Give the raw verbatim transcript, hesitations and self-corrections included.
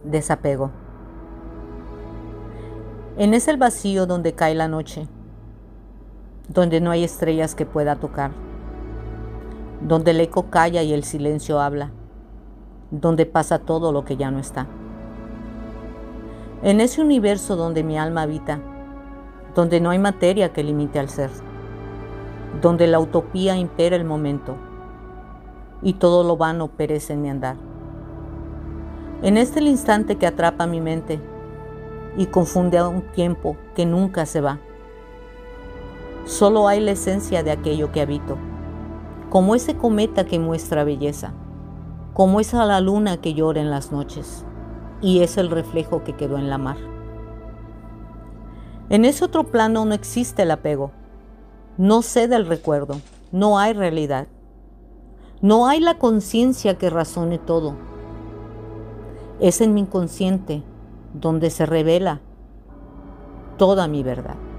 Desapego. En ese vacío donde cae la noche, donde no hay estrellas que pueda tocar, donde el eco calla y el silencio habla, donde pasa todo lo que ya no está. En ese universo donde mi alma habita, donde no hay materia que limite al ser, donde la utopía impera el momento y todo lo vano perece en mi andar. En este el instante que atrapa mi mente y confunde a un tiempo que nunca se va. Solo hay la esencia de aquello que habito, como ese cometa que muestra belleza, como esa la luna que llora en las noches, y es el reflejo que quedó en la mar. En ese otro plano no existe el apego, no cede el recuerdo, no hay realidad, no hay la conciencia que razone todo. Es en mi inconsciente donde se revela toda mi verdad.